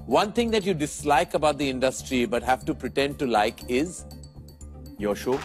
One thing that you dislike about the industry but have to pretend to like is your show.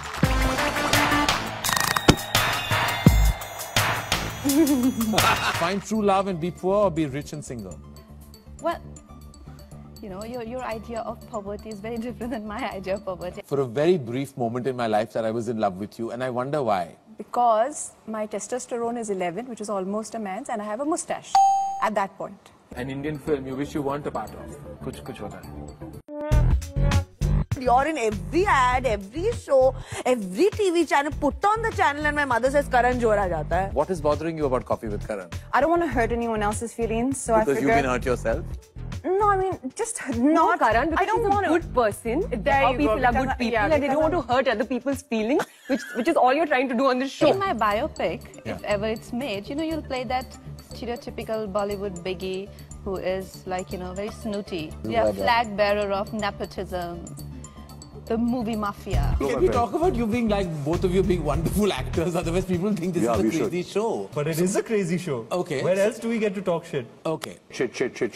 Find true love and be poor, or be rich and single? Well, you know, your idea of poverty is very different than my idea of poverty. For a very brief moment in my life that I was in love with you, and I wonder why. Because my testosterone is 11, which is almost a man's, and I have a mustache at that point. An Indian film you wish you weren't a part of. Kuch kuch hota hai. You're in every ad, every show, every TV channel. Put on the channel and my mother says Karan Johar aa jata hai. What is bothering you about Coffee with Karan? I don't want to hurt anyone else's feelings, so Because you've been hurt yourself? No, I mean, just not Karan, because I don't he's want a good person. All people are good people, and they don't want to hurt other people's feelings, which is all you're trying to do on this show. In my biopic, if ever it's made, you know, you'll play that stereotypical Bollywood biggie who is like, you know, very snooty. Yeah, flag bearer of nepotism. The movie mafia. Can we talk about you being like, both of you being wonderful actors? Otherwise people think this is a crazy show. But it is a crazy show. Okay. Where else do we get to talk shit? Okay. Shit.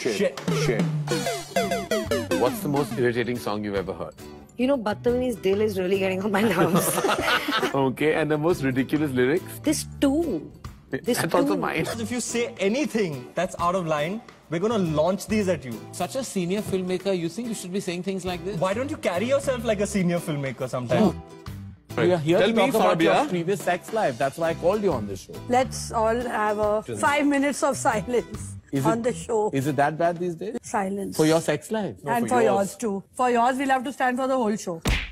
What's the most irritating song you've ever heard? You know, Battalni's Dil is really getting on my nerves. Okay, and the most ridiculous lyrics? This too. That's also mine. If you say anything that's out of line, we're going to launch these at you. Such a senior filmmaker, you think you should be saying things like this? Why don't you carry yourself like a senior filmmaker sometimes? We are here to talk about your previous sex life. That's why I called you on this show. Let's all have a 5 minutes of silence on the show. Is it that bad these days? Silence. For your sex life? And for yours too. For yours, we'll have to stand for the whole show.